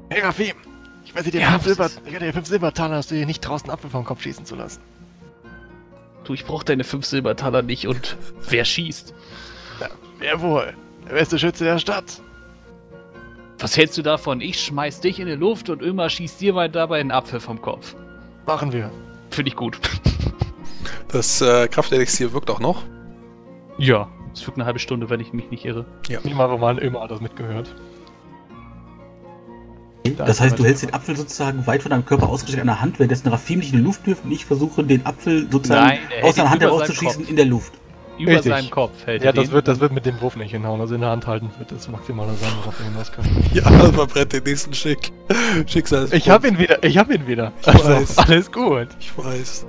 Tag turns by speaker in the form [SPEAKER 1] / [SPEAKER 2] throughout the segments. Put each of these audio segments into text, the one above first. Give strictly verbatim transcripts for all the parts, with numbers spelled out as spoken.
[SPEAKER 1] Hey Raffi, ich werde dir
[SPEAKER 2] Ja,
[SPEAKER 1] fünf
[SPEAKER 2] was
[SPEAKER 1] Silber,
[SPEAKER 2] ist?
[SPEAKER 1] ich werde dir fünf Silbertaler, dass du dir nicht draußen Apfel vom Kopf schießen zu lassen.
[SPEAKER 2] Du, ich brauch deine fünf Silbertaler nicht und wer schießt?
[SPEAKER 1] Ja, wer wohl? Der beste Schütze der Stadt.
[SPEAKER 2] Was hältst du davon? Ich schmeiß dich in die Luft und Ömer schießt dir mal dabei einen Apfel vom Kopf.
[SPEAKER 1] Machen wir.
[SPEAKER 2] Finde ich gut.
[SPEAKER 3] Das äh, Kraftelixier wirkt auch noch.
[SPEAKER 2] Ja, es wirkt eine halbe Stunde, wenn ich mich nicht irre.
[SPEAKER 1] Nicht mal, wo man immer hat das mitgehört.
[SPEAKER 4] Das heißt, du hältst den Apfel sozusagen weit von deinem Körper ausgestreckt an der Hand, währenddessen Rafim nicht in die Luft wirft und ich versuche, den Apfel sozusagen
[SPEAKER 2] Nein, er hält
[SPEAKER 4] aus seiner
[SPEAKER 2] ihn
[SPEAKER 4] Hand
[SPEAKER 2] über
[SPEAKER 4] herauszuschießen
[SPEAKER 2] seinem Kopf.
[SPEAKER 4] in der Luft.
[SPEAKER 2] Über
[SPEAKER 1] Richtig.
[SPEAKER 2] seinem Kopf hält
[SPEAKER 1] Ja,
[SPEAKER 2] er
[SPEAKER 1] das
[SPEAKER 2] den.
[SPEAKER 1] wird, das wird mit dem Wurf nicht hinhauen. Also in der Hand halten wird das maximal sein, worauf wir hinaus können.
[SPEAKER 3] Ja, verbrennt den nächsten Schick. Schicksal.
[SPEAKER 1] Ich hab ihn wieder, ich hab ihn wieder.
[SPEAKER 3] Ich
[SPEAKER 1] Also,
[SPEAKER 3] weiß.
[SPEAKER 1] alles gut.
[SPEAKER 3] Ich weiß.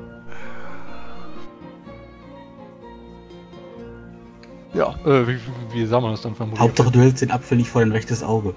[SPEAKER 1] Ja, äh, wie, wie sagen wir das dann vermutlich?
[SPEAKER 4] Hauptsache, du hältst den Apfel nicht vor dein rechtes Auge.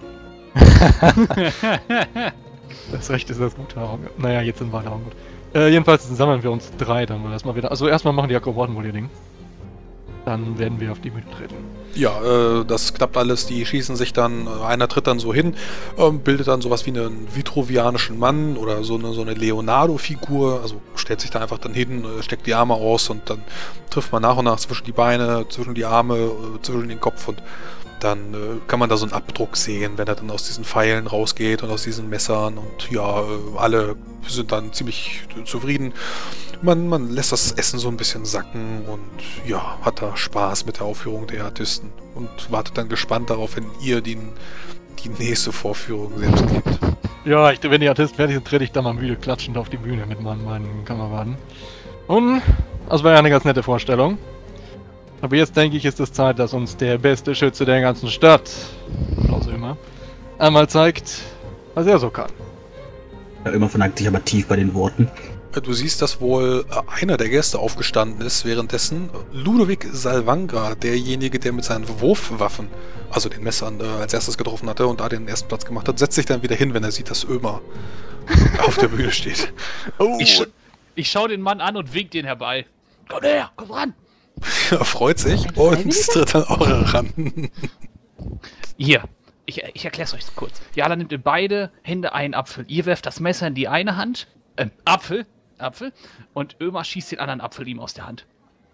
[SPEAKER 1] Das Recht ist das gute Auge. Naja, jetzt sind beide Augen gut. Äh, jedenfalls sammeln wir uns drei dann mal erstmal wieder. Also erstmal machen die Akrobaten wohl ihr Ding. Dann werden wir auf die Bühne treten.
[SPEAKER 3] Ja, äh, das klappt alles. Die schießen sich dann, äh, einer tritt dann so hin, ähm, bildet dann sowas wie einen vitruvianischen Mann oder so eine, so eine Leonardo-Figur. Also stellt sich da einfach dann hin, äh, steckt die Arme aus und dann trifft man nach und nach zwischen die Beine, zwischen die Arme, äh, zwischen den Kopf und dann äh, kann man da so einen Abdruck sehen, wenn er dann aus diesen Pfeilen rausgeht und aus diesen Messern und ja, äh, alle sind dann ziemlich äh, zufrieden. Man, man lässt das Essen so ein bisschen sacken und ja, hat da Spaß mit der Aufführung der Artisten und wartet dann gespannt darauf, wenn ihr die, die nächste Vorführung selbst gebt.
[SPEAKER 1] Ja, ich, wenn die Artisten fertig sind, trete ich da mal müde klatschend auf die Bühne mit meinen, meinen Kameraden. Und das war ja eine ganz nette Vorstellung. Aber jetzt denke ich, ist es Zeit, dass uns der beste Schütze der ganzen Stadt, Klaus Ömer, einmal zeigt, was er so kann.
[SPEAKER 4] Ja, immer verneigt sich aber tief bei den Worten.
[SPEAKER 3] Du siehst, dass wohl einer der Gäste aufgestanden ist währenddessen. Ludovic Salvangra, derjenige, der mit seinen Wurfwaffen, also den Messern, äh, als erstes getroffen hatte und da den ersten Platz gemacht hat, setzt sich dann wieder hin, wenn er sieht, dass Ömer auf der Bühne steht.
[SPEAKER 1] Oh,
[SPEAKER 2] Ich, sch ich schau den Mann an und wink den herbei. Komm her, komm ran!
[SPEAKER 3] Er freut sich und tritt dann auch ran.
[SPEAKER 2] Hier, ich, ich erklär's euch kurz. Jala nimmt in beide Hände einen Apfel. Ihr werft das Messer in die eine Hand, äh, Apfel, Apfel, und Ömer schießt den anderen Apfel ihm aus der Hand.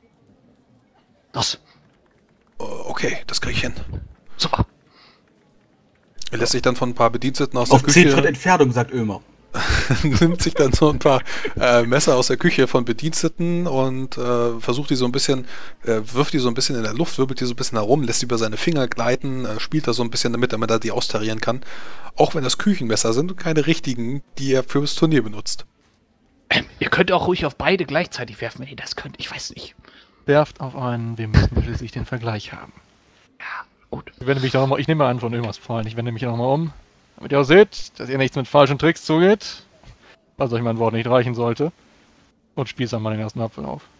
[SPEAKER 2] Los,
[SPEAKER 3] Okay, das krieg ich hin.
[SPEAKER 2] super.
[SPEAKER 3] Er lässt sich dann von ein paar Bediensteten aus
[SPEAKER 4] Auf
[SPEAKER 3] der
[SPEAKER 4] zehn Schritt
[SPEAKER 3] Küche,
[SPEAKER 4] Entfernung, sagt Ömer.
[SPEAKER 3] nimmt sich dann so ein paar äh, Messer aus der Küche von Bediensteten und äh, versucht die so ein bisschen, äh, wirft die so ein bisschen in der Luft, wirbelt die so ein bisschen herum, lässt die über seine Finger gleiten, äh, spielt da so ein bisschen damit, damit er die austarieren kann. Auch wenn das Küchenmesser sind und keine richtigen, die er fürs Turnier benutzt.
[SPEAKER 2] Ähm, ihr könnt auch ruhig auf beide gleichzeitig werfen, wenn ihr das könnt. Ich weiß nicht.
[SPEAKER 1] werft auf einen, wir müssen schließlich den Vergleich haben.
[SPEAKER 2] Ja, gut.
[SPEAKER 1] Ich wende mich da nochmal, ich nehme mal an von Ömers Pfeilen, ich wende mich da nochmal um, damit ihr auch seht, dass ihr nichts mit falschen Tricks zugeht, falls euch mein Wort nicht reichen sollte, und spießt einmal den ersten Apfel auf.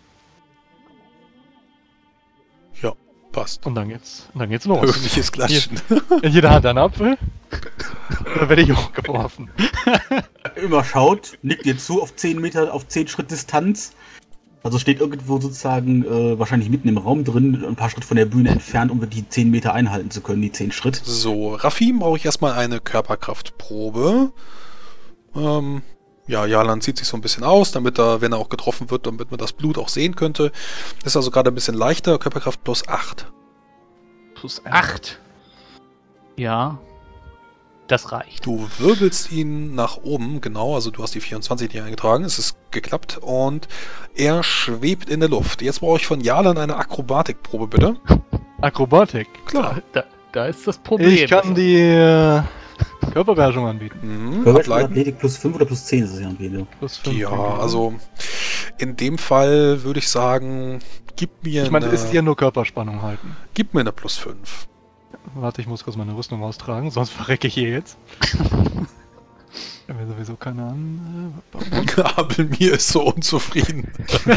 [SPEAKER 3] Ja, passt.
[SPEAKER 1] Und dann geht's, und dann geht's los.
[SPEAKER 3] Höfliches Klatschen.
[SPEAKER 1] In jeder Hand ein Apfel, dann werde ich hochgeworfen.
[SPEAKER 4] Ömer schaut, nickt dir zu auf zehn Meter, auf zehn Schritt Distanz. Also steht irgendwo sozusagen äh, wahrscheinlich mitten im Raum drin, ein paar Schritt von der Bühne entfernt, um die zehn Meter einhalten zu können, die zehn Schritt.
[SPEAKER 3] So, Rafim brauche ich erstmal eine Körperkraftprobe. Ähm, ja, Jalan zieht sich so ein bisschen aus, damit er, wenn er auch getroffen wird, damit man das Blut auch sehen könnte. Ist also gerade ein bisschen leichter, Körperkraft plus acht.
[SPEAKER 2] Plus acht. Ja, das reicht.
[SPEAKER 3] Du wirbelst ihn nach oben, genau, also du hast die vierundzwanzig nicht eingetragen, es ist geklappt und er schwebt in der Luft. Jetzt brauche ich von Jalan eine Akrobatikprobe, bitte.
[SPEAKER 1] Akrobatik.
[SPEAKER 3] Klar.
[SPEAKER 2] Da, da ist das Problem.
[SPEAKER 1] Ich kann die äh, Körperbeherrschung anbieten.
[SPEAKER 3] Mhm,
[SPEAKER 4] Körperkraft
[SPEAKER 3] ableiten.
[SPEAKER 4] Athletik plus fünf oder plus zehn ist es ja am Ende.
[SPEAKER 1] Plus fünf.
[SPEAKER 3] Ja,
[SPEAKER 1] denke ich.
[SPEAKER 3] also in dem Fall würde ich sagen, gib mir
[SPEAKER 1] Ich meine,
[SPEAKER 3] eine,
[SPEAKER 1] es ist ja nur Körperspannung halten.
[SPEAKER 3] gib mir eine plus fünf.
[SPEAKER 1] Warte, ich muss kurz meine Rüstung austragen, sonst verrecke ich hier jetzt. Ich habe ja sowieso keine Ahnung.
[SPEAKER 3] Abelmir ist so unzufrieden.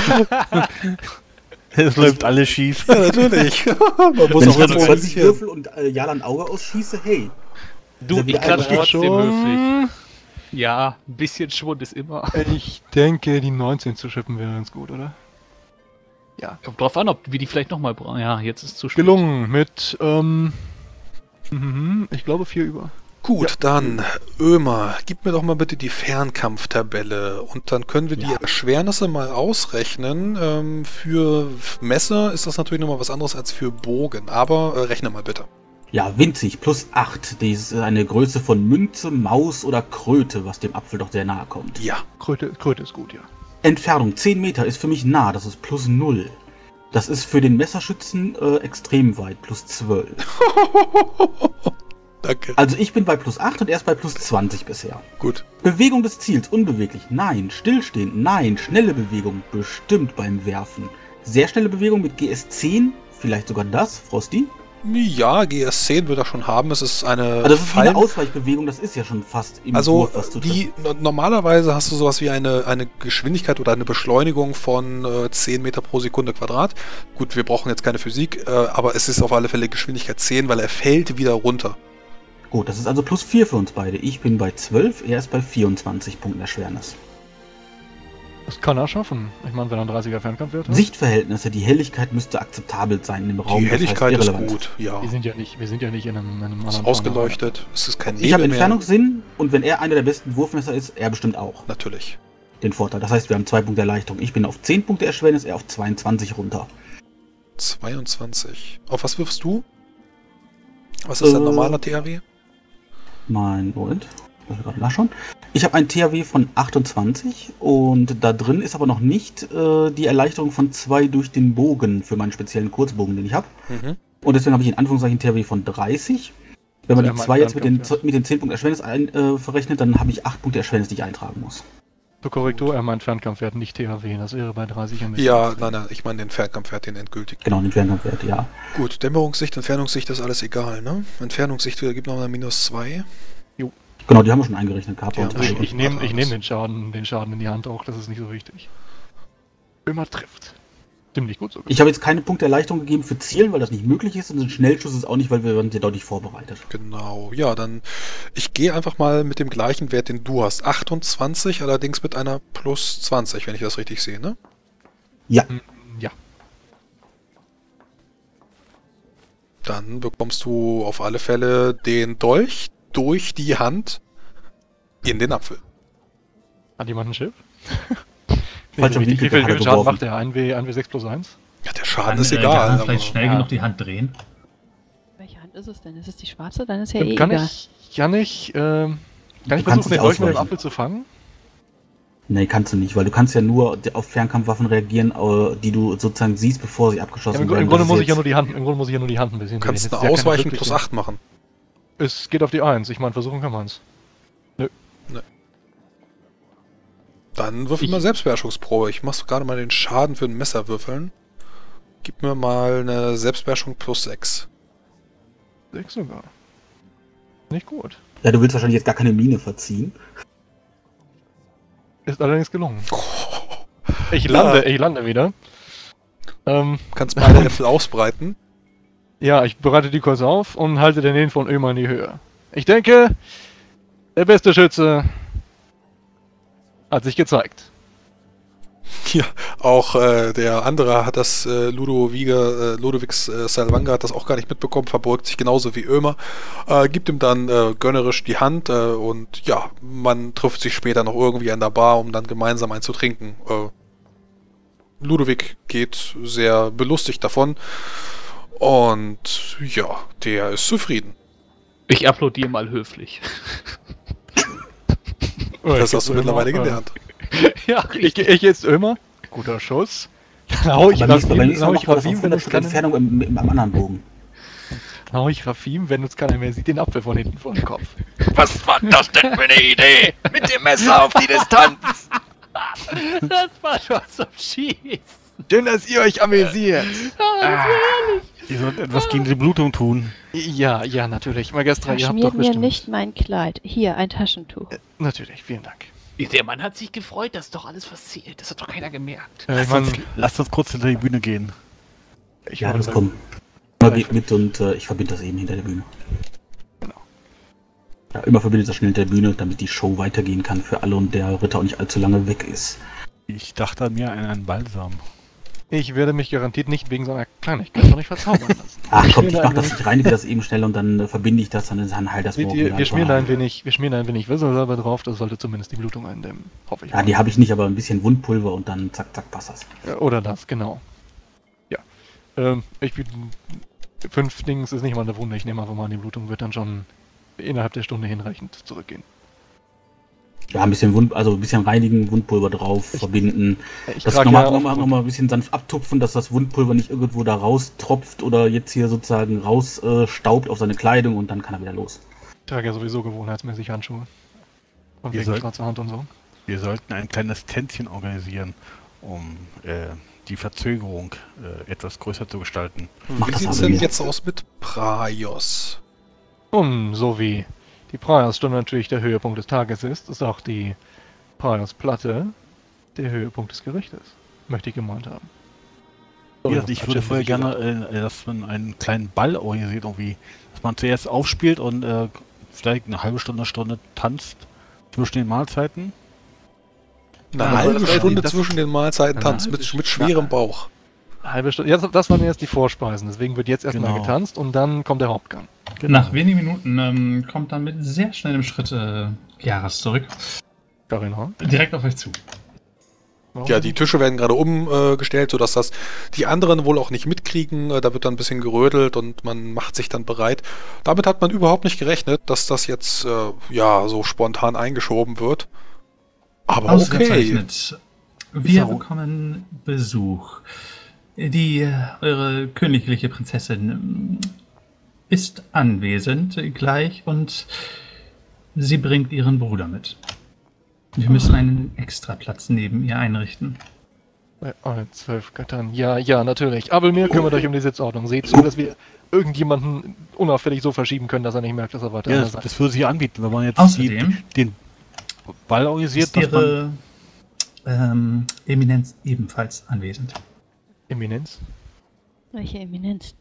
[SPEAKER 5] Es läuft alles schief.
[SPEAKER 3] Ja, natürlich. Man muss
[SPEAKER 4] Wenn
[SPEAKER 3] auch
[SPEAKER 4] ich jetzt
[SPEAKER 3] immer
[SPEAKER 4] zwanzig
[SPEAKER 3] reagieren.
[SPEAKER 4] Würfel und äh, Jala ein Auge ausschieße, hey.
[SPEAKER 2] Du,
[SPEAKER 4] Ist er
[SPEAKER 2] ich
[SPEAKER 4] wieder
[SPEAKER 2] klatsch
[SPEAKER 4] einmal-
[SPEAKER 2] trotzdem höflich.
[SPEAKER 1] Schon.
[SPEAKER 2] Ja, ein bisschen Schwund ist immer.
[SPEAKER 1] Ich denke, die neunzehn zu schippen wäre ganz gut, oder? Ja.
[SPEAKER 2] Kommt drauf an, ob wir die vielleicht nochmal brauchen. Ja, jetzt ist es zu spät.
[SPEAKER 1] Gelungen mit, ähm, mhm, ich glaube vier über.
[SPEAKER 3] Gut,
[SPEAKER 1] Ja.
[SPEAKER 3] dann, Ömer, gib mir doch mal bitte die Fernkampftabelle und dann können wir die
[SPEAKER 4] Ja.
[SPEAKER 3] Erschwernisse mal ausrechnen. Ähm, für Messer ist das natürlich nochmal was anderes als für Bogen, aber äh, rechne mal bitte.
[SPEAKER 4] Ja, winzig, plus acht. Die ist eine Größe von Münze, Maus oder Kröte, was dem Apfel doch sehr nahe kommt.
[SPEAKER 3] Ja.
[SPEAKER 1] Kröte, Kröte ist gut, ja.
[SPEAKER 4] Entfernung zehn Meter ist für mich nah, das ist plus null. Das ist für den Messerschützen äh, extrem weit, plus zwölf.
[SPEAKER 3] Danke.
[SPEAKER 4] Also ich bin bei plus acht und er ist bei plus zwanzig bisher.
[SPEAKER 3] Gut.
[SPEAKER 4] Bewegung des Ziels, unbeweglich, nein. Stillstehen, nein. Schnelle Bewegung, bestimmt beim Werfen. Sehr schnelle Bewegung mit G S zehn, vielleicht sogar das, Frosty.
[SPEAKER 3] Ja, G S zehn wird er schon haben. Es ist eine
[SPEAKER 4] Also das ist wie eine
[SPEAKER 3] Fallen-
[SPEAKER 4] Ausweichbewegung, das ist ja schon fast im
[SPEAKER 3] Also,
[SPEAKER 4] Wurf, was du
[SPEAKER 3] die, normalerweise hast du sowas wie eine, eine Geschwindigkeit oder eine Beschleunigung von äh, zehn Meter pro Sekunde Quadrat. Gut, wir brauchen jetzt keine Physik, äh, aber es ist auf alle Fälle Geschwindigkeit zehn, weil er fällt wieder runter.
[SPEAKER 4] Gut, das ist also plus vier für uns beide. Ich bin bei zwölf, er ist bei vierundzwanzig Punkten Erschwernis.
[SPEAKER 1] Das kann er schaffen. Ich meine, wenn er ein dreißiger Fernkampf wird.
[SPEAKER 4] Sichtverhältnisse, die Helligkeit müsste akzeptabel sein im Raum.
[SPEAKER 3] Die
[SPEAKER 4] das heißt
[SPEAKER 3] Helligkeit ist
[SPEAKER 4] irrelevant.
[SPEAKER 3] gut, ja.
[SPEAKER 1] Wir sind ja nicht, wir sind ja nicht in einem, in einem
[SPEAKER 3] Es ist
[SPEAKER 1] anderen
[SPEAKER 3] ausgeleuchtet, es ist kein
[SPEAKER 4] Ich habe
[SPEAKER 3] Nebel mehr.
[SPEAKER 4] Entfernungssinn und wenn er einer der besten Wurfmesser ist, er bestimmt auch
[SPEAKER 3] Natürlich.
[SPEAKER 4] den Vorteil. Das heißt, wir haben zwei Punkte Erleichterung. Ich bin auf zehn Punkte Erschwernis, er auf zweiundzwanzig runter.
[SPEAKER 3] zweiundzwanzig. Auf was wirfst du? Was ist
[SPEAKER 4] Äh,
[SPEAKER 3] ein normaler T H W?
[SPEAKER 4] Mein, Moment, muss ich gerade nachschauen. Ich habe einen T H W von achtundzwanzig und da drin ist aber noch nicht äh, die Erleichterung von zwei durch den Bogen für meinen speziellen Kurzbogen, den ich habe.
[SPEAKER 3] Mhm.
[SPEAKER 4] Und deswegen habe ich in Anführungszeichen T H W von dreißig. Wenn man
[SPEAKER 1] Also
[SPEAKER 4] die
[SPEAKER 1] er
[SPEAKER 4] zwei
[SPEAKER 1] meint
[SPEAKER 4] jetzt mit den,
[SPEAKER 1] Fernkampf,
[SPEAKER 4] mit den zehn Punkten Erschwernis ein, äh, verrechnet, dann habe ich acht Punkte Erschwernis, die ich eintragen muss.
[SPEAKER 1] Zur Korrektur, er meint Fernkampfwert, nicht T H W. Das wäre bei dreißig ein bisschen
[SPEAKER 3] Ja,
[SPEAKER 1] extrem.
[SPEAKER 3] nein, nein, ich meine den Fernkampfwert, den endgültig.
[SPEAKER 4] Genau, den Fernkampfwert, ja.
[SPEAKER 3] Gut, Dämmerungssicht, Entfernungssicht ist alles egal, ne? Entfernungssicht gibt noch mal minus zwei.
[SPEAKER 4] Genau, die haben wir schon eingerechnet gehabt.
[SPEAKER 3] Ja,
[SPEAKER 4] und
[SPEAKER 1] Also ich,
[SPEAKER 3] schon.
[SPEAKER 1] ich nehme ich nehm den Schaden, den Schaden in die Hand auch, das ist nicht so wichtig. Immer trifft. Ziemlich gut sogar.
[SPEAKER 4] Ich habe jetzt keine Punkte Erleichterung gegeben für Zielen, weil das nicht möglich ist und ein Schnellschuss ist auch nicht, weil wir waren ja deutlich vorbereitet.
[SPEAKER 3] Genau, ja, dann ich gehe einfach mal mit dem gleichen Wert, den du hast. achtundzwanzig, allerdings mit einer plus zwanzig, wenn ich das richtig sehe, ne?
[SPEAKER 4] Ja,
[SPEAKER 1] Hm, Ja.
[SPEAKER 3] Dann bekommst du auf alle Fälle den Dolch durch die Hand in den Apfel.
[SPEAKER 1] Hat jemand ein Schiff?
[SPEAKER 4] Falscher
[SPEAKER 1] Wie viel,
[SPEAKER 4] Winkel
[SPEAKER 1] wie viel
[SPEAKER 4] hat er
[SPEAKER 1] Schaden
[SPEAKER 4] geworfen.
[SPEAKER 1] macht der? ein W sechs plus eins?
[SPEAKER 3] Ja, der Schaden
[SPEAKER 5] Kann,
[SPEAKER 3] ist
[SPEAKER 5] äh,
[SPEAKER 3] egal.
[SPEAKER 5] Kann
[SPEAKER 3] aber-
[SPEAKER 5] vielleicht schnell
[SPEAKER 1] ja.
[SPEAKER 5] genug die Hand drehen.
[SPEAKER 6] Welche Hand ist es denn? Ist es die schwarze? Dann ist ja eh
[SPEAKER 1] Kann
[SPEAKER 6] egal.
[SPEAKER 1] ich, kann ich, ähm, kann ich
[SPEAKER 4] kannst
[SPEAKER 1] versuchen, den
[SPEAKER 4] nicht
[SPEAKER 1] Dolch mit dem
[SPEAKER 4] ausweichen.
[SPEAKER 1] Apfel zu fangen?
[SPEAKER 4] nee, kannst du nicht, weil du kannst ja nur auf Fernkampfwaffen reagieren, äh, die du sozusagen siehst, bevor sie
[SPEAKER 1] Ja,
[SPEAKER 4] abgeschossen
[SPEAKER 1] im,
[SPEAKER 4] werden.
[SPEAKER 1] Im Grunde
[SPEAKER 4] Das ist
[SPEAKER 1] muss ich ja
[SPEAKER 4] jetzt-
[SPEAKER 1] nur die Hand, im Grunde muss ich ja nur die Hand ein bisschen
[SPEAKER 3] Du kannst
[SPEAKER 1] drehen.
[SPEAKER 3] eine
[SPEAKER 1] Das ist ja keine
[SPEAKER 3] Ausweichen plus
[SPEAKER 1] wirkliche-
[SPEAKER 3] acht machen.
[SPEAKER 1] Es geht auf die eins. Ich meine, versuchen kann man's.
[SPEAKER 3] Dann würfel
[SPEAKER 1] Ich-
[SPEAKER 3] mal Selbstbeherrschungsprobe. Ich mach gerade mal den Schaden für ein Messer würfeln. Gib mir mal eine Selbstbeherrschung plus sechs.
[SPEAKER 1] sechs sogar. Nicht gut.
[SPEAKER 4] Ja, du willst wahrscheinlich jetzt gar keine Mine verziehen.
[SPEAKER 1] Ist allerdings gelungen. Ich lande,
[SPEAKER 3] Ja.
[SPEAKER 1] ich lande wieder. Ähm,
[SPEAKER 3] Du kannst beide Äpfel ausbreiten.
[SPEAKER 1] ja, ich bereite die kurz auf und halte den Hin von Ömer in die Höhe. Ich denke, der beste Schütze hat sich gezeigt.
[SPEAKER 3] Ja, auch äh, der andere hat das, äh, Ludoviga, äh, Ludovics äh, Salvanga hat das auch gar nicht mitbekommen, verbeugt sich genauso wie Ömer, äh, gibt ihm dann äh, gönnerisch die Hand äh, und ja, man trifft sich später noch irgendwie an der Bar, um dann gemeinsam einen zu trinken. Äh, Ludovic geht sehr belustigt davon und ja, der ist zufrieden.
[SPEAKER 2] Ich applaudiere mal höflich.
[SPEAKER 3] Das hast du mittlerweile gelernt.
[SPEAKER 2] ja,
[SPEAKER 1] Ich, ich jetzt Ömer. Guter Schuss. Dann hau ich
[SPEAKER 4] Beim nächsten Mal- beim
[SPEAKER 1] Rafim,
[SPEAKER 4] nächsten
[SPEAKER 1] hau
[SPEAKER 4] Mal
[SPEAKER 1] ich
[SPEAKER 4] macht man das auf
[SPEAKER 1] Rafim, wenn
[SPEAKER 4] hundert
[SPEAKER 1] uns
[SPEAKER 4] Schritt
[SPEAKER 1] keiner,
[SPEAKER 4] Entfernung im, im, am anderen Bogen.
[SPEAKER 1] dann hau ich Rafim, wenn uns keiner mehr sieht, den Apfel von hinten vor den Kopf. Was war das denn für eine Idee? Mit dem Messer auf die Distanz.
[SPEAKER 2] das war schon zum Schießen.
[SPEAKER 1] Schön, dass ihr euch amüsiert.
[SPEAKER 2] Ah,
[SPEAKER 7] Ihr sollt etwas gegen die Blutung tun.
[SPEAKER 1] Ja, ja, natürlich. Magistra, ihr habt
[SPEAKER 6] Verschmiert
[SPEAKER 1] doch
[SPEAKER 6] mir
[SPEAKER 1] bestimmt...
[SPEAKER 6] nicht mein Kleid. Hier, ein Taschentuch.
[SPEAKER 1] Natürlich, vielen Dank.
[SPEAKER 2] der Mann hat sich gefreut, das ist doch alles was zählt. Das hat doch keiner gemerkt.
[SPEAKER 1] Äh, ich
[SPEAKER 7] Lasst
[SPEAKER 1] mein,
[SPEAKER 7] uns, lasst uns kurz hinter die Bühne gehen.
[SPEAKER 1] ich
[SPEAKER 4] Ja,
[SPEAKER 1] meine,
[SPEAKER 4] das kommt. Immer geht mit und äh, ich verbinde das eben hinter der Bühne.
[SPEAKER 1] Genau.
[SPEAKER 4] Ja, immer verbindet das schnell hinter der Bühne, damit die Show weitergehen kann für alle und der Ritter auch nicht allzu lange weg ist.
[SPEAKER 7] Ich dachte an mir an einen Balsam.
[SPEAKER 1] Ich werde mich garantiert nicht wegen so einer Kleinigkeit noch nicht verzaubern lassen.
[SPEAKER 4] Ach
[SPEAKER 1] Wir
[SPEAKER 4] komm, ich
[SPEAKER 1] schmieren
[SPEAKER 4] mach
[SPEAKER 1] ein
[SPEAKER 4] das,
[SPEAKER 1] wenig-
[SPEAKER 4] ich reinige das eben schnell und dann äh, verbinde ich das, dann, dann halt das
[SPEAKER 1] Seht
[SPEAKER 4] Wort
[SPEAKER 1] ihr,
[SPEAKER 4] wieder
[SPEAKER 1] wir schmieren da ein
[SPEAKER 4] rein.
[SPEAKER 1] wenig, wir schmieren da ein wenig Wisselsalbe drauf, das sollte zumindest die Blutung eindämmen. Hoffe ich.
[SPEAKER 4] Ja,
[SPEAKER 1] mal.
[SPEAKER 4] die habe ich nicht, aber ein bisschen Wundpulver und dann zack, zack, passt das.
[SPEAKER 1] Ja, Oder das, genau. Ja. Ähm, ich bin. Fünf Dings ist nicht mal eine Wunde. Ich nehme einfach mal an, die Blutung wird dann schon innerhalb der Stunde hinreichend zurückgehen.
[SPEAKER 4] Ja, ein bisschen Wund, also ein bisschen reinigen, Wundpulver drauf,
[SPEAKER 1] Ich-
[SPEAKER 4] verbinden.
[SPEAKER 1] Ich
[SPEAKER 4] Das
[SPEAKER 1] trage
[SPEAKER 4] nochmal
[SPEAKER 1] ja
[SPEAKER 4] noch mal,
[SPEAKER 1] auch-
[SPEAKER 4] noch mal ein bisschen sanft abtupfen, dass das Wundpulver nicht irgendwo da raustropft oder jetzt hier sozusagen rausstaubt äh, staubt auf seine Kleidung und dann kann er wieder los.
[SPEAKER 1] ich trage ja sowieso gewohnheitsmäßig Handschuhe. Und
[SPEAKER 7] Ihr
[SPEAKER 1] wegen
[SPEAKER 7] sollt-
[SPEAKER 1] schwarzer Hand und so.
[SPEAKER 7] Wir sollten ein kleines Tänzchen organisieren, um äh, die Verzögerung äh, etwas größer zu gestalten.
[SPEAKER 4] Mach
[SPEAKER 3] Wie
[SPEAKER 4] das
[SPEAKER 3] sieht's
[SPEAKER 4] mal
[SPEAKER 3] denn
[SPEAKER 4] bei mir.
[SPEAKER 3] jetzt aus mit Praios?
[SPEAKER 1] Und so wie die Praios-Stunde natürlich der Höhepunkt des Tages ist, ist auch die Praios-Platte der Höhepunkt des Gerichtes. Möchte ich gemeint haben. Sorry,
[SPEAKER 7] Ja,
[SPEAKER 1] das
[SPEAKER 7] ich
[SPEAKER 1] hat
[SPEAKER 7] würde
[SPEAKER 1] Jim
[SPEAKER 7] vorher
[SPEAKER 1] nicht
[SPEAKER 7] gerne,
[SPEAKER 1] gesagt.
[SPEAKER 7] äh, dass man einen kleinen Ball organisiert, irgendwie, dass man zuerst aufspielt und äh, vielleicht eine halbe Stunde, Stunde tanzt zwischen den Mahlzeiten.
[SPEAKER 3] Eine
[SPEAKER 1] Ja,
[SPEAKER 3] halbe
[SPEAKER 1] das weiß ich,
[SPEAKER 3] Stunde
[SPEAKER 1] das-
[SPEAKER 3] zwischen den Mahlzeiten
[SPEAKER 1] Eine
[SPEAKER 3] tanzt
[SPEAKER 1] halbe
[SPEAKER 3] mit,
[SPEAKER 1] St-
[SPEAKER 3] mit schwerem
[SPEAKER 1] Na-
[SPEAKER 3] Bauch.
[SPEAKER 1] Halbe Stunde. Ja, das waren erst die Vorspeisen, deswegen wird jetzt erstmal
[SPEAKER 7] Genau.
[SPEAKER 1] getanzt und dann kommt der Hauptgang.
[SPEAKER 5] Nach wenigen Minuten ähm, kommt dann mit sehr schnellem Schritt äh, Jaras zurück.
[SPEAKER 1] Carina?
[SPEAKER 5] Direkt auf euch zu.
[SPEAKER 1] Warum?
[SPEAKER 3] Ja, die Tische werden gerade umgestellt, sodass das die anderen wohl auch nicht mitkriegen. Äh, Da wird dann ein bisschen gerödelt und man macht sich dann bereit. Damit hat man überhaupt nicht gerechnet, dass das jetzt äh, ja so spontan eingeschoben wird. Aber okay.
[SPEAKER 5] Ausgezeichnet. Wir
[SPEAKER 7] So.
[SPEAKER 5] bekommen Besuch. Die, äh, eure königliche Prinzessin ähm, ist anwesend gleich und sie bringt ihren Bruder mit. Wir müssen einen Extraplatz neben ihr einrichten.
[SPEAKER 1] Bei eins, zwölf Katan. Ja, ja, natürlich. Aber mir kümmert euch um die Sitzordnung. Seht zu, dass wir irgendjemanden unauffällig so verschieben können, dass er nicht merkt, dass er weiter
[SPEAKER 7] Ja,
[SPEAKER 1] an der
[SPEAKER 7] das,
[SPEAKER 1] Seite
[SPEAKER 7] das würde sich anbieten, wenn man jetzt
[SPEAKER 5] Außerdem
[SPEAKER 7] die, den Ball organisiert,
[SPEAKER 5] ist
[SPEAKER 7] dass man,
[SPEAKER 5] ihre ähm, Eminenz ebenfalls anwesend.
[SPEAKER 1] Eminenz.
[SPEAKER 6] Welche Eminenz?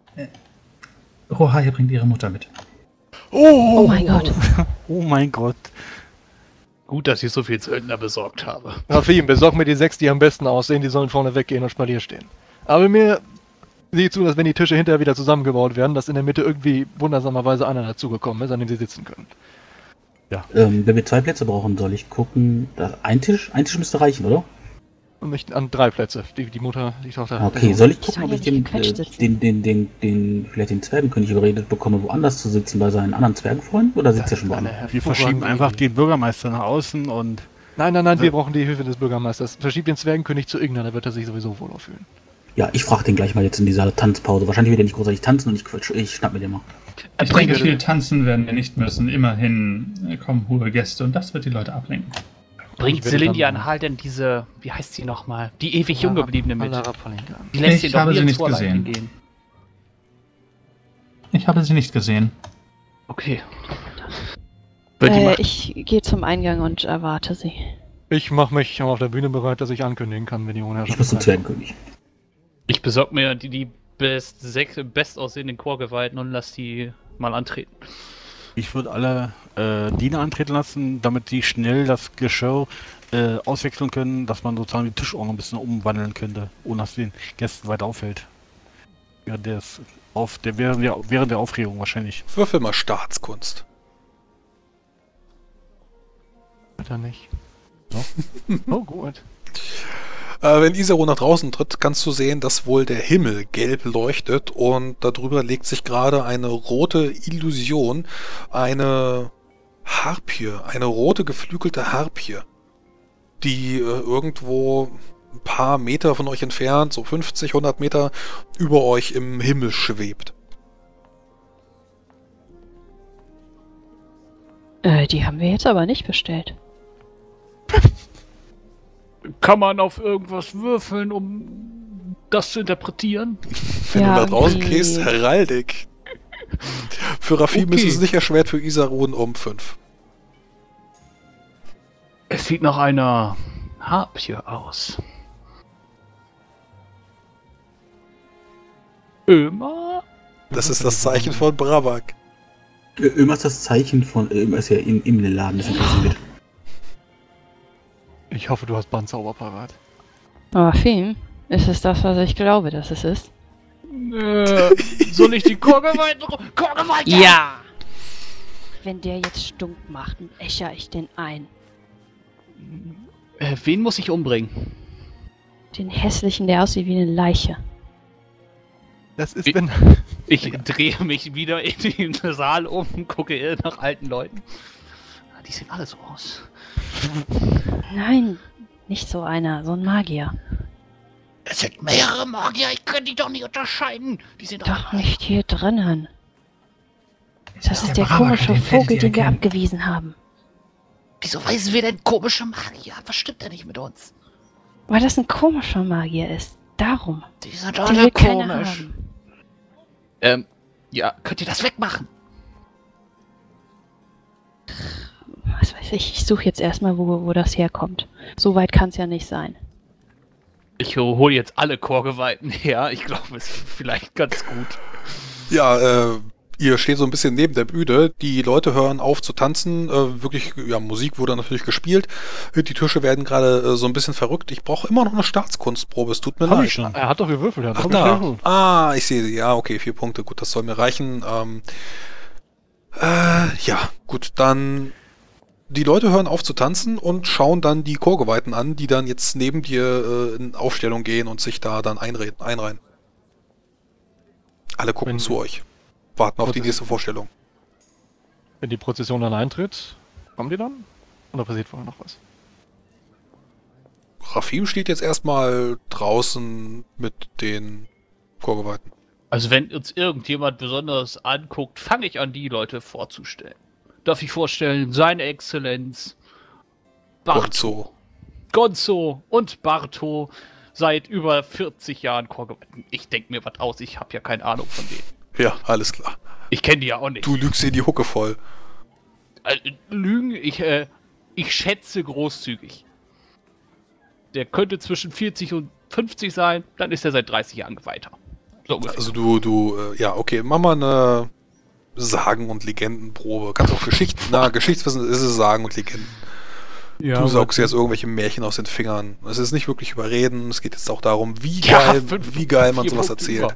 [SPEAKER 5] Rohaya bringt ihre Mutter mit.
[SPEAKER 6] Oh mein Gott.
[SPEAKER 7] oh mein Gott,
[SPEAKER 2] Gut, dass ich so viel Söldner besorgt habe.
[SPEAKER 1] Rafim, besorg mir die sechs, die am besten aussehen, die sollen vorne weggehen und Spalier stehen. Aber mir sieht zu, dass wenn die Tische hinterher wieder zusammengebaut werden, dass in der Mitte irgendwie wundersamerweise einer dazugekommen ist, an dem sie sitzen können.
[SPEAKER 4] Ähm, wenn wir zwei Plätze brauchen, soll ich gucken. Da, ein Tisch? Ein Tisch müsste reichen, oder?
[SPEAKER 1] Und nicht an drei Plätze. Die, die Mutter, die Tochter.
[SPEAKER 4] Okay,
[SPEAKER 1] der
[SPEAKER 4] soll ich
[SPEAKER 6] Ich
[SPEAKER 4] gucken,
[SPEAKER 6] soll
[SPEAKER 4] ob
[SPEAKER 6] ja
[SPEAKER 4] ich
[SPEAKER 6] nicht
[SPEAKER 4] den,
[SPEAKER 6] gequetscht
[SPEAKER 4] äh,
[SPEAKER 6] sitzen.
[SPEAKER 4] den, den, den, den, vielleicht den Zwergenkönig überredet bekomme, woanders zu sitzen bei seinen anderen Zwergenfreunden? Oder sitzt er schon
[SPEAKER 1] eine
[SPEAKER 4] woanders?
[SPEAKER 7] wir verschieben
[SPEAKER 1] hervorragende
[SPEAKER 7] einfach
[SPEAKER 1] Idee.
[SPEAKER 7] den Bürgermeister nach außen und
[SPEAKER 1] Nein, nein, nein, wir brauchen die Hilfe des Bürgermeisters. Verschiebt den Zwergenkönig zu Igna, da wird er sich sowieso wohl fühlen.
[SPEAKER 4] Ja, ich frage den gleich mal jetzt in dieser Tanzpause. Wahrscheinlich wird er nicht großartig tanzen und ich, quatsch, ich schnapp mir den mal.
[SPEAKER 5] Ich denke, viel tanzen werden wir nicht müssen. Immerhin äh, kommen hohe Gäste und das wird die Leute ablenken.
[SPEAKER 2] Bringt
[SPEAKER 1] Ich werde
[SPEAKER 2] Celindia
[SPEAKER 1] dann-
[SPEAKER 2] an Hal denn diese, wie heißt sie nochmal? Die ewig jung gebliebene mit.
[SPEAKER 1] Alara Palinka.
[SPEAKER 2] Die lässt
[SPEAKER 5] Ich
[SPEAKER 2] ihn doch
[SPEAKER 5] habe
[SPEAKER 2] nie
[SPEAKER 5] sie
[SPEAKER 2] ins
[SPEAKER 5] nicht
[SPEAKER 2] Vorleiten
[SPEAKER 5] gesehen.
[SPEAKER 2] gehen.
[SPEAKER 5] Ich habe sie nicht gesehen.
[SPEAKER 2] Okay. Wird die
[SPEAKER 6] Äh,
[SPEAKER 2] Macht-
[SPEAKER 6] ich gehe zum Eingang und erwarte sie.
[SPEAKER 1] Ich mache mich auf der Bühne bereit, dass ich ankündigen kann, wenn die
[SPEAKER 4] Ich
[SPEAKER 1] Unherrschaft
[SPEAKER 4] muss zum Zwergenkönig.
[SPEAKER 2] Ich besorg mir die, die best, sechs, best aussehenden Chorgeweihten und lass die mal antreten.
[SPEAKER 7] ich würde alle äh, Diener antreten lassen, damit die schnell das Geschirr äh, auswechseln können, dass man sozusagen die Tischordnung ein bisschen umwandeln könnte, ohne dass den Gästen weiter auffällt. Ja, der ist auf, der während der, während der Aufregung wahrscheinlich.
[SPEAKER 3] Würfel mal Staatskunst.
[SPEAKER 1] Hat er nicht. Oh, gut.
[SPEAKER 3] Äh, wenn Isaro nach draußen tritt, kannst du sehen, dass wohl der Himmel gelb leuchtet und darüber legt sich gerade eine rote Illusion, eine Harpie, eine rote geflügelte Harpie, die äh, irgendwo ein paar Meter von euch entfernt, so fünfzig, hundert Meter über euch im Himmel schwebt.
[SPEAKER 6] Äh, die haben wir jetzt aber nicht bestellt.
[SPEAKER 2] Kann man auf irgendwas würfeln, um das zu interpretieren?
[SPEAKER 3] Wenn
[SPEAKER 6] Ja,
[SPEAKER 3] du nach draußen
[SPEAKER 6] irgendwie-
[SPEAKER 3] gehst, Heraldik. Für Rafim
[SPEAKER 2] Okay.
[SPEAKER 3] ist es nicht erschwert, für Isarun um fünf.
[SPEAKER 2] Es sieht nach einer Harpie aus. Ömer?
[SPEAKER 3] Das ist das Zeichen von Brabak.
[SPEAKER 4] Äh, Immer ist das Zeichen von. Äh, Immer ist ja im, im Laden, das interessiert.
[SPEAKER 1] Ich hoffe, du hast Bandzauber parat.
[SPEAKER 6] Aber Feen, Ist es das, was ich glaube, dass es ist?
[SPEAKER 2] Äh, soll ich die Chorgeweihten... Chorgeweihten!
[SPEAKER 6] Ja! Wenn der jetzt stunk macht, dann ächer ich den ein.
[SPEAKER 2] Äh, wen muss ich umbringen?
[SPEAKER 6] Den hässlichen, der aussieht wie eine Leiche.
[SPEAKER 1] Das ist,
[SPEAKER 2] Ich-
[SPEAKER 1] wenn...
[SPEAKER 2] Ich drehe mich wieder in den Saal um, gucke nach alten Leuten. Die sehen alle so aus.
[SPEAKER 6] Nein, nicht so einer, so ein Magier.
[SPEAKER 2] Es sind mehrere Magier, ich kann die doch nicht unterscheiden. Die sind
[SPEAKER 6] Doch nicht hier drinnen. Das ist der
[SPEAKER 5] Brava,
[SPEAKER 6] komische
[SPEAKER 5] den werdet
[SPEAKER 6] Vogel,
[SPEAKER 5] ihr
[SPEAKER 6] den wir
[SPEAKER 5] erkennen.
[SPEAKER 6] abgewiesen haben.
[SPEAKER 2] Wieso weisen wir denn komische Magier? Was stimmt denn nicht mit uns?
[SPEAKER 6] Weil das ein komischer Magier ist. Darum.
[SPEAKER 2] Die sind
[SPEAKER 6] Die
[SPEAKER 2] alle
[SPEAKER 6] will keiner
[SPEAKER 2] komisch.
[SPEAKER 6] haben.
[SPEAKER 2] Ähm, ja, könnt ihr das wegmachen?
[SPEAKER 6] Was weiß ich, ich suche jetzt erstmal, wo, wo das herkommt. So weit kann es ja nicht sein.
[SPEAKER 2] Ich hole jetzt alle Chorgeweihten her. Ich glaube, es ist vielleicht ganz gut.
[SPEAKER 3] Ja, äh, ihr steht so ein bisschen neben der Bühne. Die Leute hören auf zu tanzen. Äh, wirklich, ja, Musik wurde natürlich gespielt. Die Tische werden gerade äh, so ein bisschen verrückt. Ich brauche immer noch eine Staatskunstprobe. Es tut mir
[SPEAKER 7] Hab
[SPEAKER 3] leid.
[SPEAKER 7] ich schon.
[SPEAKER 1] Er hat doch gewürfelt, er hat
[SPEAKER 3] Ach,
[SPEAKER 1] doch
[SPEAKER 3] da.
[SPEAKER 1] gewürfelt.
[SPEAKER 3] Ah, ich sehe sie. Ja, okay, vier Punkte. Gut, das soll mir reichen. Ähm, äh, ja, gut, dann... Die Leute hören auf zu tanzen und schauen dann die Chorgeweihten an, die dann jetzt neben dir äh, in Aufstellung gehen und sich da dann einreden, einreihen. Alle gucken
[SPEAKER 1] Wenn-
[SPEAKER 3] zu euch. Warten auf die
[SPEAKER 1] Prozess-
[SPEAKER 3] nächste Vorstellung.
[SPEAKER 1] Wenn die Prozession dann eintritt, kommen die dann? Oder passiert vorher noch was?
[SPEAKER 3] Rafim steht jetzt erstmal draußen mit den Chorgeweihten.
[SPEAKER 2] Also wenn uns irgendjemand besonders anguckt, fange ich an, die Leute vorzustellen. Darf ich vorstellen, seine Exzellenz Barto,
[SPEAKER 3] Gonzo.
[SPEAKER 2] Gonzo und Barto seit über vierzig Jahren Chorgeweihten. Ich denke mir was aus, ich habe ja keine Ahnung von denen.
[SPEAKER 3] Ja, alles klar.
[SPEAKER 2] Ich kenne die ja auch nicht.
[SPEAKER 3] Du lügst dir die Hucke voll.
[SPEAKER 2] Äh, Lügen, ich, äh, ich schätze großzügig. Der könnte zwischen vierzig und fünfzig sein, dann ist er seit dreißig Jahren Geweihter. So ungefähr.
[SPEAKER 3] Also du, du, äh, ja, okay, mach mal eine Sagen- und Legendenprobe. Kannst auch Geschichten, na, Geschichtswissen ist es Sagen und Legenden.
[SPEAKER 1] Ja,
[SPEAKER 3] Du saugst jetzt irgendwelche Märchen aus den Fingern. Es ist nicht wirklich überreden, es geht jetzt auch darum, wie
[SPEAKER 2] Ja,
[SPEAKER 3] geil,
[SPEAKER 2] fünf-
[SPEAKER 3] wie geil man
[SPEAKER 2] vier
[SPEAKER 3] sowas
[SPEAKER 2] Punkte
[SPEAKER 3] erzählt.
[SPEAKER 2] über.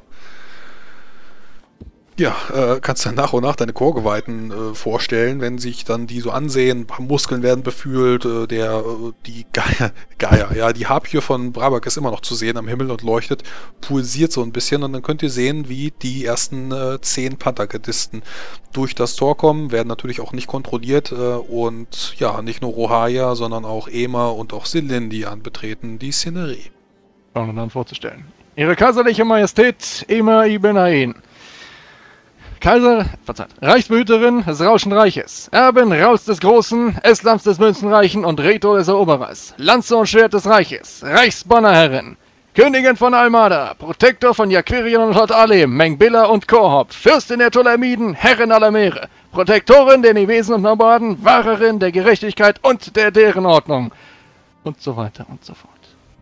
[SPEAKER 3] Ja, äh, kannst dann nach und nach deine Chorgeweihten äh, vorstellen, wenn sich dann die so ansehen, ein paar Muskeln werden befühlt, äh, der, äh, die Geier, Geier, ja, die Harpie von Brabak ist immer noch zu sehen am Himmel und leuchtet, pulsiert so ein bisschen und dann könnt ihr sehen, wie die ersten äh, zehn Panthergardisten durch das Tor kommen, werden natürlich auch nicht kontrolliert äh, und ja, nicht nur Rohaya, sondern auch Ema und auch Silindi anbetreten die Szenerie.
[SPEAKER 1] Fangen wir an vorzustellen. Ihre kaiserliche Majestät Ema Ibn Ain. Kaiser, verzeiht, Reichsbehüterin des Rauschen Reiches, Erbin Rauls des Großen, Eslams des Münzenreichen und Reto des Eroberers, Lanze und Schwert des Reiches, Reichsbannerherrin, Königin von Almada, Protektor von Jaquirien und Hot Alem, Mengbilla und Korhop, Fürstin der Ptolemiden, Herrin aller Meere, Protektorin der Nivesen und Nomaden, Wahrerin der Gerechtigkeit und der deren Ordnung und so weiter und so fort.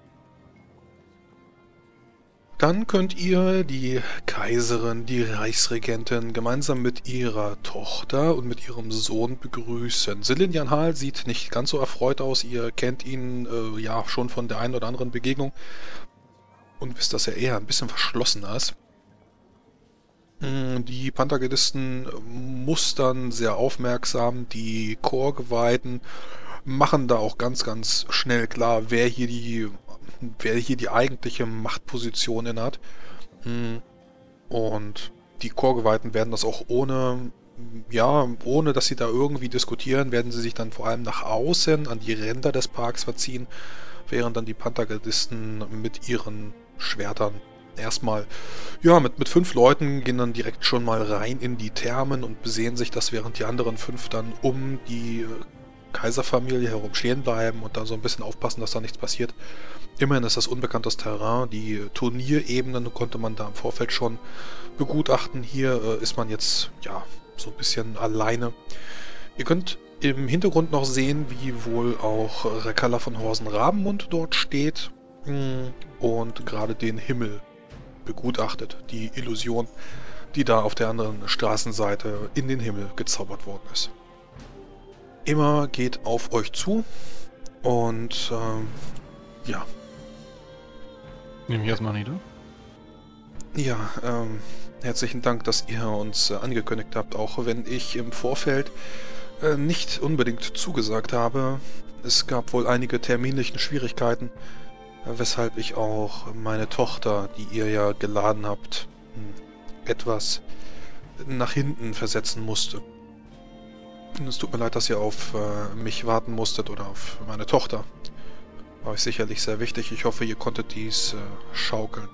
[SPEAKER 3] Dann könnt ihr die Kaiserin, die Reichsregentin, gemeinsam mit ihrer Tochter und mit ihrem Sohn begrüßen. Silindjan Hal sieht nicht ganz so erfreut aus. Ihr kennt ihn äh, ja schon von der einen oder anderen Begegnung und wisst, dass er eher ein bisschen verschlossener ist. Mm, Die Panthergardisten mustern sehr aufmerksam die Chorgeweihten, machen da auch ganz, ganz schnell klar, wer hier die wer hier die eigentliche Machtposition innehat. Hm. Und die Chorgeweihten werden das auch ohne, ja, ohne dass sie da irgendwie diskutieren, werden sie sich dann vor allem nach außen an die Ränder des Parks verziehen, während dann die Panthergardisten mit ihren Schwertern erstmal, ja, mit, mit fünf Leuten gehen dann direkt schon mal rein in die Thermen und besehen sich das, während die anderen fünf dann um die Kaiserfamilie herum stehen bleiben und dann so ein bisschen aufpassen, dass da nichts passiert. Immerhin ist das unbekanntes Terrain. Die Turnierebenen konnte man da im Vorfeld schon begutachten. Hier äh, ist man jetzt ja so ein bisschen alleine. Ihr könnt im Hintergrund noch sehen, wie wohl auch Rekala von Horsen-Rabenmund dort steht mh, und gerade den Himmel begutachtet. Die Illusion, die da auf der anderen Straßenseite in den Himmel gezaubert worden ist. Immer geht auf euch zu und ähm, ja.
[SPEAKER 1] Nehme ich erstmal nieder.
[SPEAKER 3] Ja, ähm, herzlichen Dank, dass ihr uns äh, angekündigt habt, auch wenn ich im Vorfeld äh, nicht unbedingt zugesagt habe. Es gab wohl einige terminlichen Schwierigkeiten, äh, weshalb ich auch meine Tochter, die ihr ja geladen habt, mh, etwas nach hinten versetzen musste. Und es tut mir leid, dass ihr auf äh, mich warten musstet oder auf meine Tochter. War euch sicherlich sehr wichtig. Ich hoffe, ihr konntet dies äh, schaukeln.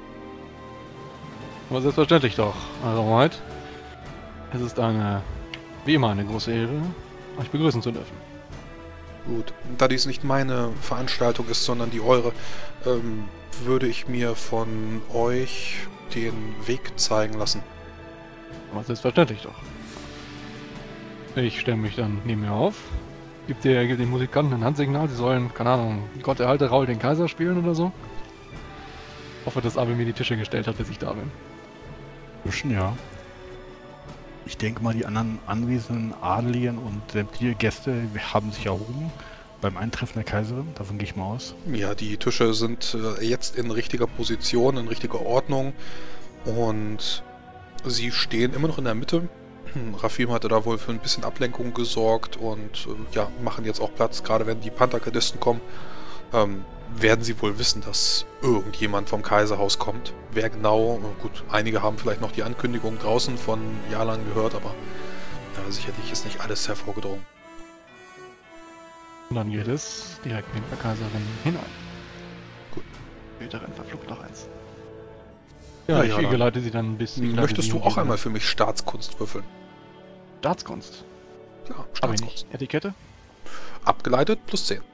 [SPEAKER 1] Aber selbstverständlich doch, Eure Hoheit. Es ist eine, wie immer eine große Ehre, euch begrüßen zu dürfen.
[SPEAKER 3] Gut, da dies nicht meine Veranstaltung ist, sondern die eure, ähm, würde ich mir von euch den Weg zeigen lassen.
[SPEAKER 1] Aber selbstverständlich doch. Ich stelle mich dann neben mir auf, gebe der, gib den Musikanten ein Handsignal, sie sollen, keine Ahnung, Gott erhalte Raul den Kaiser spielen oder so. Ich hoffe, dass Abel mir die Tische gestellt hat, bis ich da bin.
[SPEAKER 7] Zwischen, ja. Ich denke mal, die anderen anwesenden Adeligen und sämtliche Gäste haben sich erhoben beim Eintreffen der Kaiserin. Davon gehe ich mal aus.
[SPEAKER 3] Ja, die Tische sind äh, jetzt in richtiger Position, in richtiger Ordnung und sie stehen immer noch in der Mitte. Rafim hatte da wohl für ein bisschen Ablenkung gesorgt und äh, ja, machen jetzt auch Platz, gerade wenn die Panthergardisten kommen. Ähm, werden sie wohl wissen, dass irgendjemand vom Kaiserhaus kommt. Wer genau, gut, einige haben vielleicht noch die Ankündigung draußen von Jalan gehört, aber ja, sicherlich ist nicht alles hervorgedrungen.
[SPEAKER 1] Und dann geht es direkt neben der Kaiserin hinein.
[SPEAKER 3] Gut.
[SPEAKER 1] Späterin verflucht noch eins.
[SPEAKER 3] Ja,
[SPEAKER 1] Ja, ich
[SPEAKER 3] ja, dann
[SPEAKER 1] geleite sie dann bis... ich leite
[SPEAKER 3] Möchtest
[SPEAKER 1] sie
[SPEAKER 3] du
[SPEAKER 1] und
[SPEAKER 3] auch
[SPEAKER 1] die-
[SPEAKER 3] einmal für mich Staatskunst würfeln?
[SPEAKER 1] Staatskunst.
[SPEAKER 3] Ja,
[SPEAKER 1] Aber
[SPEAKER 3] Staatskunst.
[SPEAKER 1] nicht. Etikette?
[SPEAKER 3] Abgeleitet plus zehn.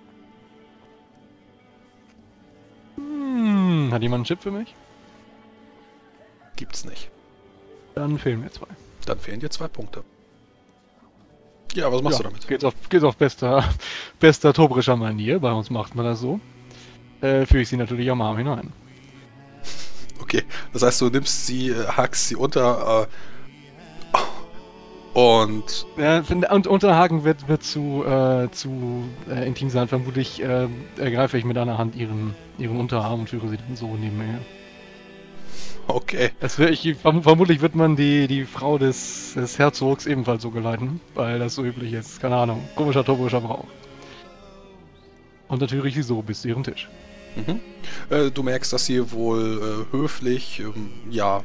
[SPEAKER 1] Hm, hat jemand einen Chip für mich?
[SPEAKER 3] Gibt's nicht.
[SPEAKER 1] Dann fehlen mir zwei.
[SPEAKER 3] Dann fehlen dir zwei Punkte. Ja, was machst
[SPEAKER 1] ja,
[SPEAKER 3] du damit?
[SPEAKER 1] Geht's auf, geht's auf bester, bester tobrischer Manier. Bei uns macht man das so. Äh, führe ich sie natürlich am Arm hinein.
[SPEAKER 3] Okay, das heißt, du nimmst sie, äh, hackst sie unter äh, und
[SPEAKER 1] Ja, find- und Unterhaken wird, wird zu, äh, zu äh, intim sein. Vermutlich äh, ergreife ich mit einer Hand ihren, ihren Unterarm und führe sie dann so neben mir her.
[SPEAKER 3] okay.
[SPEAKER 1] Das wär, ich, verm vermutlich wird man die, die Frau des, des Herzogs ebenfalls so geleiten, weil das so üblich ist. Keine Ahnung. Komischer, tobrischer Brauch. Und dann führe ich sie so bis zu ihrem Tisch.
[SPEAKER 3] Mhm. Äh, du merkst, dass sie wohl äh, höflich, ähm, ja,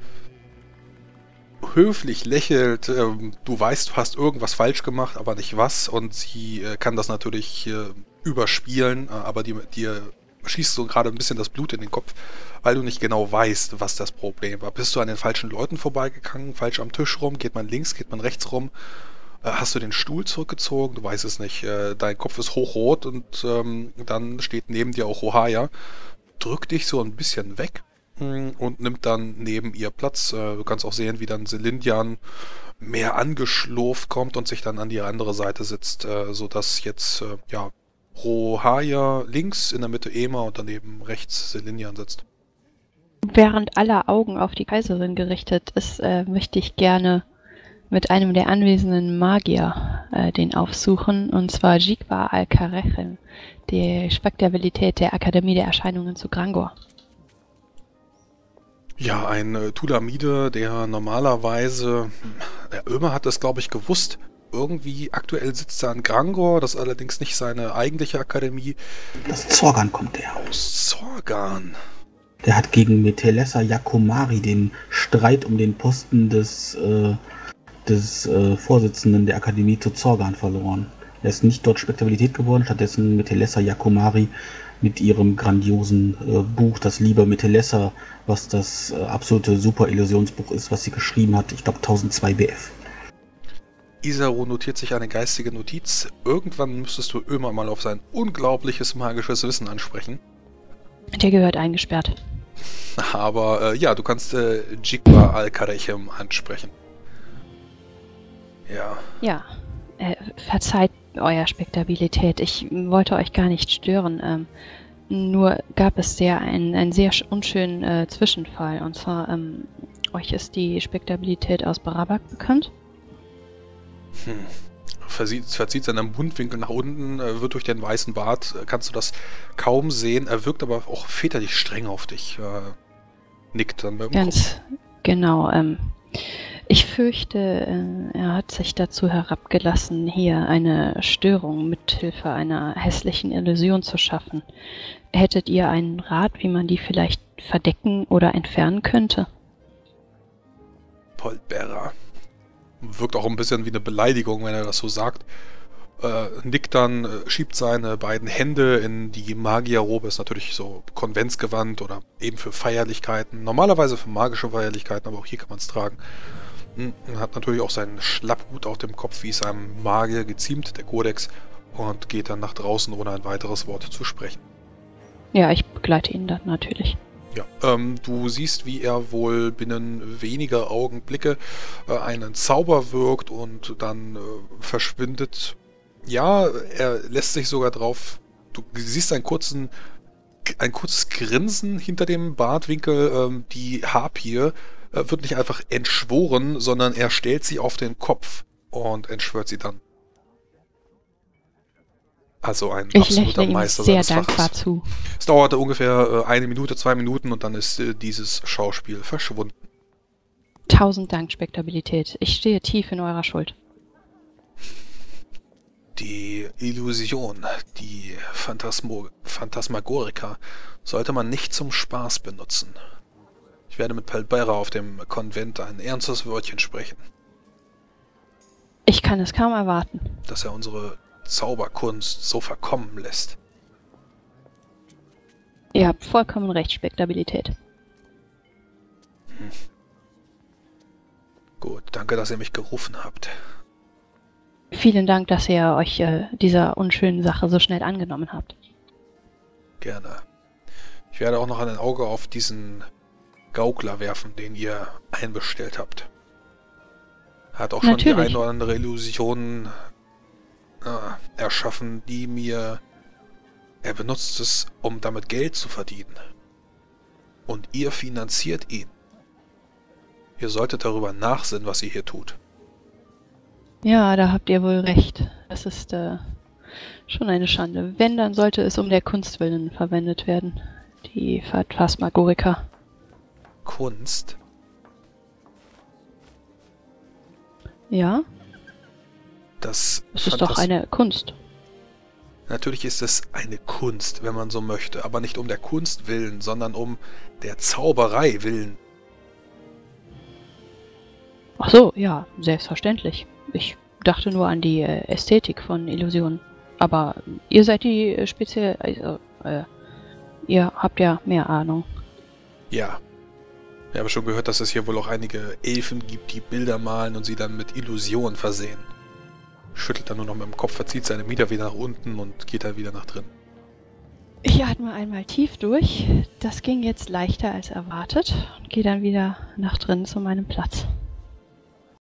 [SPEAKER 3] höflich lächelt. Ähm, du weißt, du hast irgendwas falsch gemacht, aber nicht was. Und sie äh, kann das natürlich äh, überspielen, äh, aber dir, dir schießt so gerade ein bisschen das Blut in den Kopf, weil du nicht genau weißt, was das Problem war. Bist du an den falschen Leuten vorbeigegangen, falsch am Tisch rum? Geht man links, geht man rechts rum? Äh, hast du den Stuhl zurückgezogen? Du weißt es nicht. Äh, dein Kopf ist hochrot und ähm, dann steht neben dir auch Ohaya. Drückt dich so ein bisschen weg mh, und nimmt dann neben ihr Platz. Äh, du kannst auch sehen, wie dann Selindian mehr angeschlurft kommt und sich dann an die andere Seite sitzt, äh, sodass jetzt, äh, ja, Rohaya links, in der Mitte Ema und daneben rechts Selindian sitzt.
[SPEAKER 6] Während aller Augen auf die Kaiserin gerichtet ist, äh, möchte ich gerne mit einem der anwesenden Magier äh, den aufsuchen, und zwar Jigba al-Karechem, die Spektabilität der Akademie der Erscheinungen zu Grangor.
[SPEAKER 3] Ja, ein äh, Tulamide, der normalerweise, der Ömer hat das, glaube ich, gewusst. Irgendwie aktuell sitzt er an Grangor, das ist allerdings nicht seine eigentliche Akademie.
[SPEAKER 4] Aus Zorgan kommt der.
[SPEAKER 3] Aus Zorgan.
[SPEAKER 4] Der hat gegen Metelessa Yakomari den Streit um den Posten des, äh, des äh, Vorsitzenden der Akademie zu Zorgan verloren. Er ist nicht dort Spektabilität geworden, stattdessen Metelessa Yakomari mit ihrem grandiosen äh, Buch, das Liebe Metelessa, was das äh, absolute Super-Illusionsbuch ist, was sie geschrieben hat, ich glaube tausendzwei B F.
[SPEAKER 3] Isaru notiert sich eine geistige Notiz. Irgendwann müsstest du Ömer mal auf sein unglaubliches magisches Wissen ansprechen.
[SPEAKER 6] Der gehört eingesperrt.
[SPEAKER 3] Aber äh, ja, du kannst äh, Jigba al-Karechem ansprechen. Ja.
[SPEAKER 6] Ja, äh, verzeiht euer Spektabilität. Ich wollte euch gar nicht stören. Ähm, nur gab es sehr einen, einen sehr sch- unschönen äh, Zwischenfall. Und zwar, ähm, euch ist die Spektabilität aus Barabak bekannt?
[SPEAKER 3] Hm. verzieht, verzieht seinen Mundwinkel nach unten, äh, wird durch den weißen Bart, äh, kannst du das kaum sehen. Er wirkt aber auch väterlich streng auf dich. Äh, nickt dann beim
[SPEAKER 6] Ganz
[SPEAKER 3] Kopf.
[SPEAKER 6] genau. Ähm, ich fürchte, äh, er hat sich dazu herabgelassen, hier eine Störung mithilfe einer hässlichen Illusion zu schaffen. Hättet ihr einen Rat, wie man die vielleicht verdecken oder entfernen könnte?
[SPEAKER 3] Poltbearer. Wirkt auch ein bisschen wie eine Beleidigung, wenn er das so sagt. Äh, nickt dann, äh, schiebt seine beiden Hände in die Magierrobe, ist natürlich so Konventsgewand oder eben für Feierlichkeiten. Normalerweise für magische Feierlichkeiten, aber auch hier kann man es tragen. Hm, hat natürlich auch seinen Schlapphut auf dem Kopf, wie es einem Magier geziemt, der Kodex, und geht dann nach draußen, ohne ein weiteres Wort zu sprechen.
[SPEAKER 6] Ja, ich begleite ihn dann natürlich.
[SPEAKER 3] Ja, ähm, du siehst, wie er wohl binnen weniger Augenblicke äh, einen Zauber wirkt und dann äh, verschwindet. Ja, er lässt sich sogar drauf. Du siehst einen kurzen, ein kurzes Grinsen hinter dem Bartwinkel. Ähm, die Harpie äh, wird nicht einfach entschworen, sondern er stellt sie auf den Kopf und entschwört sie dann. Also ein
[SPEAKER 6] Ich
[SPEAKER 3] absoluter
[SPEAKER 6] lächle ihm
[SPEAKER 3] Meister
[SPEAKER 6] sehr
[SPEAKER 3] seines
[SPEAKER 6] dankbar
[SPEAKER 3] Faches.
[SPEAKER 6] zu.
[SPEAKER 3] Es dauerte ungefähr äh, eine Minute, zwei Minuten und dann ist äh, dieses Schauspiel verschwunden.
[SPEAKER 6] Tausend Dank, Spektabilität. Ich stehe tief in eurer Schuld.
[SPEAKER 3] Die Illusion, die Phantasmo Phantasmagorica, sollte man nicht zum Spaß benutzen. Ich werde mit Palbera auf dem Konvent ein ernstes Wörtchen sprechen,
[SPEAKER 6] Ich kann es kaum erwarten.
[SPEAKER 3] dass er unsere Zauberkunst so verkommen lässt.
[SPEAKER 6] Ihr habt vollkommen recht, Spektabilität.
[SPEAKER 3] Gut, danke, dass ihr mich gerufen habt.
[SPEAKER 6] Vielen Dank, dass ihr euch äh, dieser unschönen Sache so schnell angenommen habt.
[SPEAKER 3] Gerne. Ich werde auch noch ein Auge auf diesen Gaukler werfen, den ihr einbestellt habt. Er hat auch schon die
[SPEAKER 6] Natürlich.
[SPEAKER 3] eine oder andere Illusion äh, erschaffen, die mir... Er benutzt es, um damit Geld zu verdienen. Und ihr finanziert ihn. Ihr solltet darüber nachsinnen, was ihr hier tut.
[SPEAKER 6] Ja, da habt ihr wohl recht. Das ist äh, schon eine Schande. Wenn, dann sollte es um der Kunst willen verwendet werden. Die Phantasmagorica.
[SPEAKER 3] Kunst?
[SPEAKER 6] Ja,
[SPEAKER 3] Das
[SPEAKER 6] es ist doch
[SPEAKER 3] Phantas-
[SPEAKER 6] eine Kunst.
[SPEAKER 3] Natürlich ist es eine Kunst, wenn man so möchte, aber nicht um der Kunst willen, sondern um der Zauberei willen.
[SPEAKER 6] Ach so, ja, selbstverständlich. Ich dachte nur an die äh, Ästhetik von Illusionen. Aber ihr seid die äh, speziell... Also, äh, ihr habt ja mehr Ahnung.
[SPEAKER 3] Ja. Ich habe schon gehört, dass es hier wohl auch einige Elfen gibt, die Bilder malen und sie dann mit Illusionen versehen. Schüttelt dann nur noch mit dem Kopf, verzieht seine Mieder wieder nach unten und geht dann wieder nach drin.
[SPEAKER 6] Ich atme einmal tief durch. Das ging jetzt leichter als erwartet. Und gehe dann wieder nach drinnen zu meinem Platz.